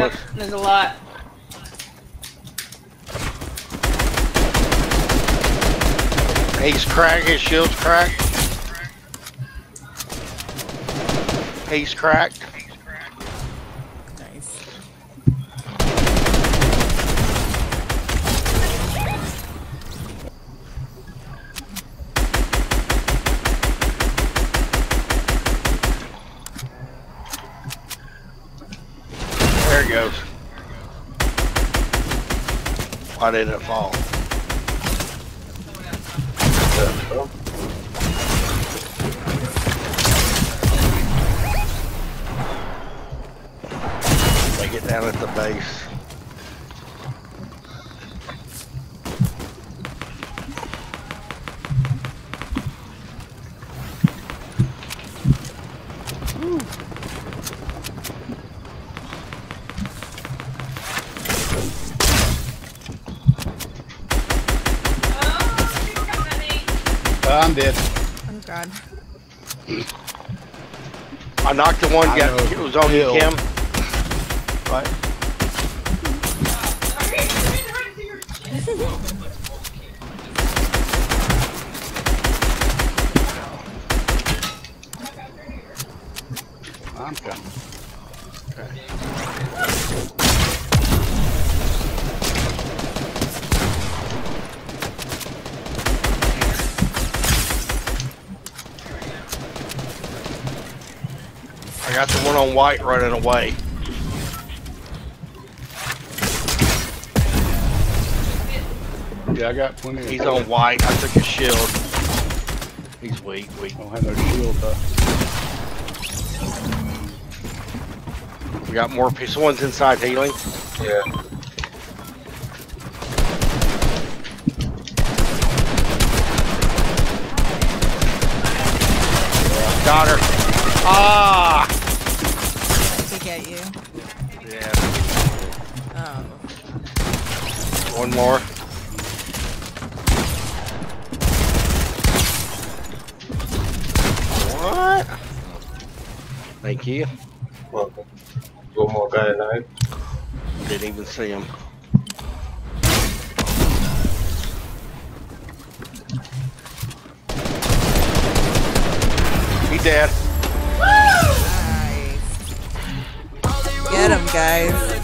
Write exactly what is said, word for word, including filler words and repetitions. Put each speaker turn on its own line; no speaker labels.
goes.
There's a lot.
He's cracked. His shield's cracked. He's cracked.
Nice.
There it goes. Why didn't it fall? They get down at the base. Woo.
Uh, I'm dead.
Oh god.
I knocked the one
I
guy.
know.
It was on you,
Kill.
Kim. Right.
I'm coming.
I got the one on white running away.
Yeah, I got plenty of.
He's on white. I took his shield. He's weak, weak.
I don't have no shield though.
We got more people. Someone's inside healing.
Yeah.
Got her. Ah!
To get you.
Yeah.
Oh.
One more. What? Thank you.
Welcome. One more guy alive.
Didn't even see him. He dead.
Nice. Get him, guys.